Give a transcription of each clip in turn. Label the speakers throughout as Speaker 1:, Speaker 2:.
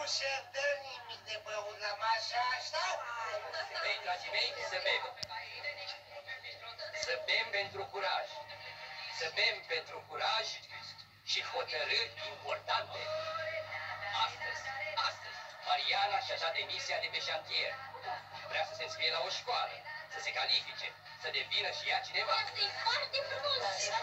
Speaker 1: se dă nimic de băut la masa asta?
Speaker 2: Ei, dragii mei, să bem. Să bem pentru curaj. Să bem pentru curaj și hotărâri importante. Astăzi, Mariana și-a dat demisia de pe șantier. Vrea să se înscrie la o școală, să se califice, să devină și ea cineva.
Speaker 3: E foarte frumos!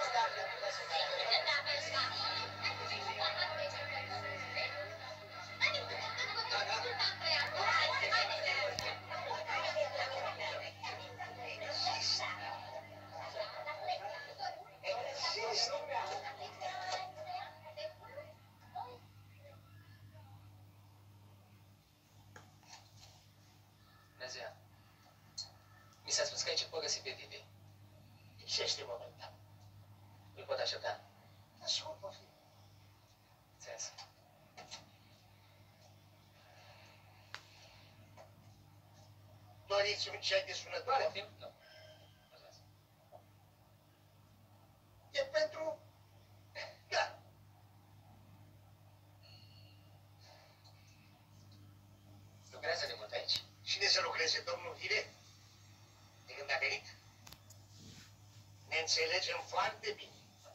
Speaker 2: Bună mi s-a spus că aici pot găsi pe Vivi.
Speaker 1: Lipsește momentan.
Speaker 2: Nu pot aștepta?
Speaker 1: Așa o pot fi.
Speaker 2: Înțeles.
Speaker 1: Doriți un ceai de sunătoare?
Speaker 2: Poftim? Nu. Mulțumesc.
Speaker 1: E pentru... Da.
Speaker 2: Lucrează de mult aici.
Speaker 1: Cine să lucreze, domnul Vile? De când a venit? Ne înțelegem foarte bine.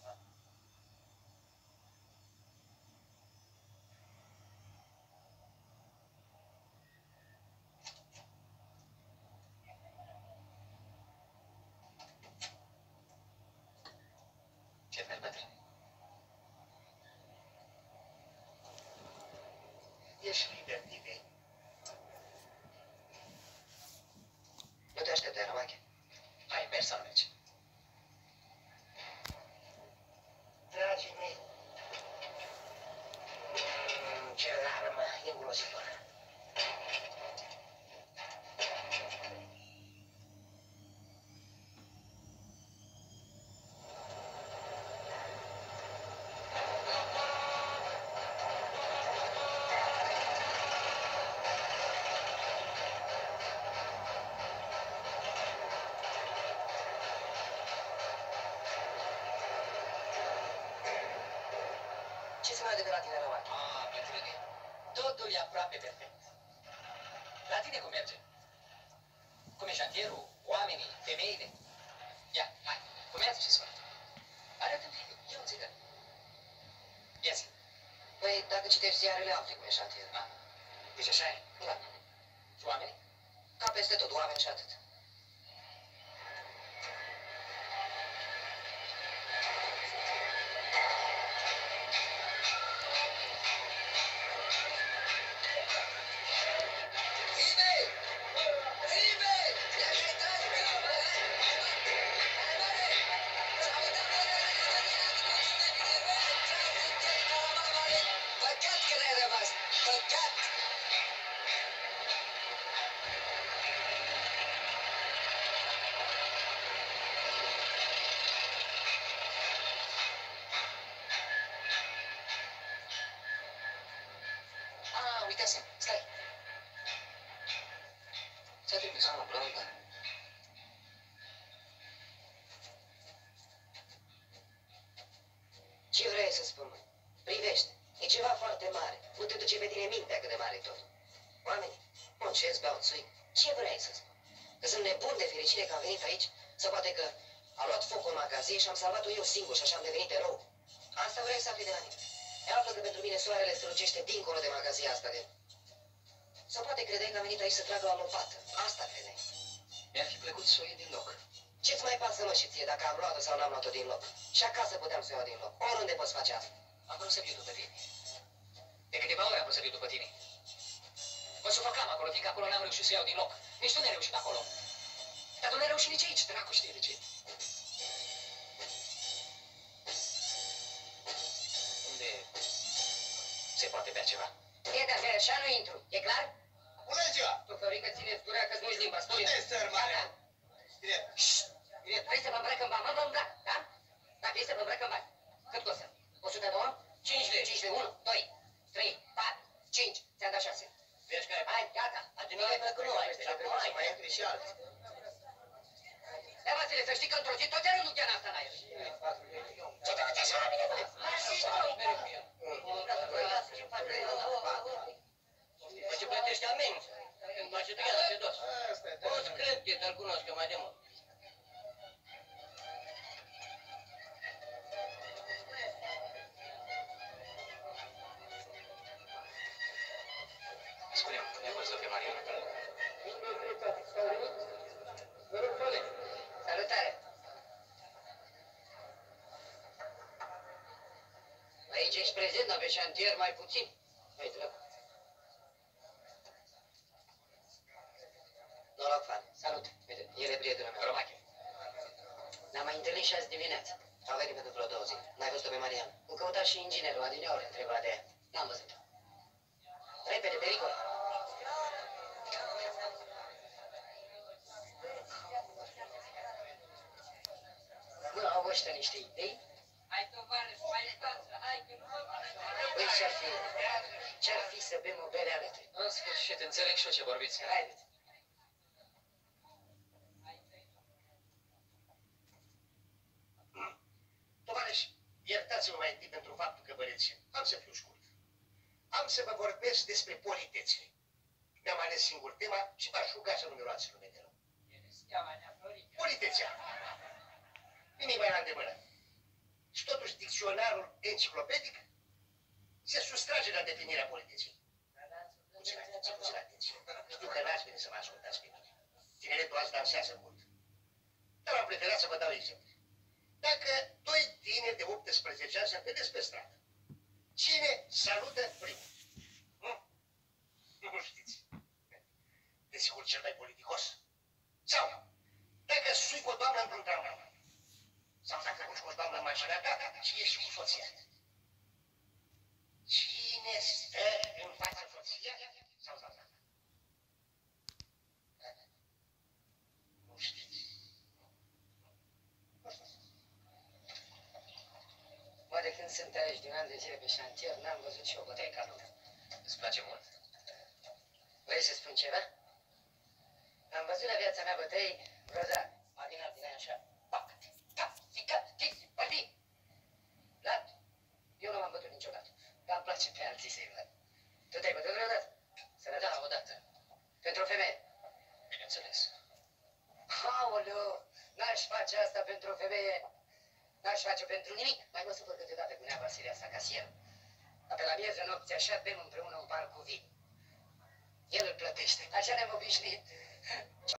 Speaker 2: Ce faci, bătrâne?
Speaker 1: Ești liber, Vile.
Speaker 2: Nu te aștept, Ramache. Ai mers sau nu mergi?
Speaker 1: Dragii mei, ce larmă îngrozitoare.
Speaker 2: Ce se mai vede de la tine, Ramache? Bătrâne, totul e aproape perfect. La tine cum merge? Cum e șantierul? Oamenii? Femeile? Ia, hai, cum merge ce spune? Arată-mi, eu înțeleg. Ia zi.
Speaker 4: Păi, dacă citești ziarele, afli cum e șantierul.
Speaker 2: Deci așa e?
Speaker 4: Da.
Speaker 2: Și oamenii?
Speaker 4: Ca peste tot, oameni și atât. Uitasem, stai. Ți-a trimis o blondă. Ce vrei să spun, mă? Privește. E ceva foarte mare. Nu te duce pe tine mintea cât de mare e tot. Oamenii muncesc, beau țui. Ce vrei să spun? Că sunt nebun de fericire că am venit aici? Sau poate că a luat foc în magazie și am salvat-o eu singur și așa am devenit erou? Asta vrei să afli de la mine. Află că pentru mine soarele strălucește dincolo de magazia asta de... Sau poate credeai că am venit aici să trag la lopată. Asta credeai.
Speaker 2: Mi-ar fi plăcut să o iei din loc.
Speaker 4: Ce-ți mai pasă, mă, și ție, dacă am luat-o sau n-am luat-o din loc? Și acasă puteam să o iau din loc. Oriunde poți face asta.
Speaker 2: Am vrut să viu după tine. De câteva ori am vrut să viu după tine. Mă sufocam acolo, fiindcă acolo n-am reușit să iau din loc. Nici tu n-ai reușit acolo. Dar tu n-ai reușit nici aici, dracu știe de ce. Unde se poate bea ceva?
Speaker 4: E de aseară, așa nu intru. E clar?
Speaker 1: Bună ziua!
Speaker 4: Tu, Florică, țineți gura că-ți muși limba. Spune.
Speaker 1: Unde-i sărmane? Direct.
Speaker 4: Bine, vrei să mă îmbrac în bani? Mă îmbrac, da? Dacă e să mă îmbrac în bani. Cât costă? 102? 5 lei. 5 lei. 1, 2, 3, 4, 5. Ți-am dat 6.
Speaker 1: Vezi care...
Speaker 4: Hai, gata.
Speaker 1: Nu ai plăcut, nu ai. Și acum să mai intri și alții.
Speaker 4: Ia, Vasile, să știi că într-o zi tot are Luciana asta la el.
Speaker 1: Ce te gândești la mine?
Speaker 4: prezent, dar pe șantier mai puțin. Hai, dracu. Noroc, fan.
Speaker 2: Salut. Uite,
Speaker 4: El e prietenul meu.
Speaker 2: Romache.
Speaker 4: Ne-am mai întâlnit și azi dimineață. Am venit pentru vreo 2 zile. N-ai văzut-o pe Marian? Îl căuta și inginerul, adineori întreba de ea. N-am văzut-o. Repede, pericol. Mă, au ăștia niște idei?
Speaker 3: Hai, tovarăș, mai stați, hai, că nu mă
Speaker 4: Băi, ce-ar fi să bem o bere alături?
Speaker 2: În sfârșit, înțeleg și eu ce vorbiți.
Speaker 4: Haideți.
Speaker 1: Tovarăși, iertați-mă mai întâi pentru faptul că vă rețin. Am să fiu scurt. Am să vă vorbesc despre politețile. Mi-am ales singur tema și v-aș ruga să nu mi luați lume de rău. Politeția. Nimic mai la îndemână. Și totuși dicționarul enciclopedic se sustrage la definirea politeței. Puțin atenție. Știu că n-ați venit să mă ascultați pe mine. Tineretul azi dansează mult. Dar am preferat să vă dau exemple. Dacă doi tineri de 18 ani se întâlnesc pe stradă, cine salută primul? Nu știți. Desigur, cel mai politicos. Sau, dacă sui cu o doamnă într-un tramvai, sau dacă urci cu o doamnă în mașina ta și ieși cu soția. Cine stă în fața soția? Sau. Nu știți.
Speaker 4: Mă, de când sunt aici din ani de zile pe șantier, n-am văzut și o bătaie ca lumea.
Speaker 2: Îți place mult?
Speaker 4: Vrei să spun ceva? Am văzut la viața mea bătăi grozavi. Adinat din aia așa. Pac, tap, ficat, chis, băti. Lat. Eu nu m-am bătut niciodată. Dar îmi place pe alții să-i văd. Tu te-ai bătut vreodată? Sănătate?
Speaker 2: Da, odată.
Speaker 4: Pentru o femeie?
Speaker 2: Bineînțeles.
Speaker 4: Aoleu, n-aș face asta pentru o femeie. N-aș face pentru nimic. Mai mă supăr câteodată cu nea Vasilia asta casier. Dar pe la miezul nopții așa bem împreună un par cu vin. El îl plătește. Așa ne-am obișnuit.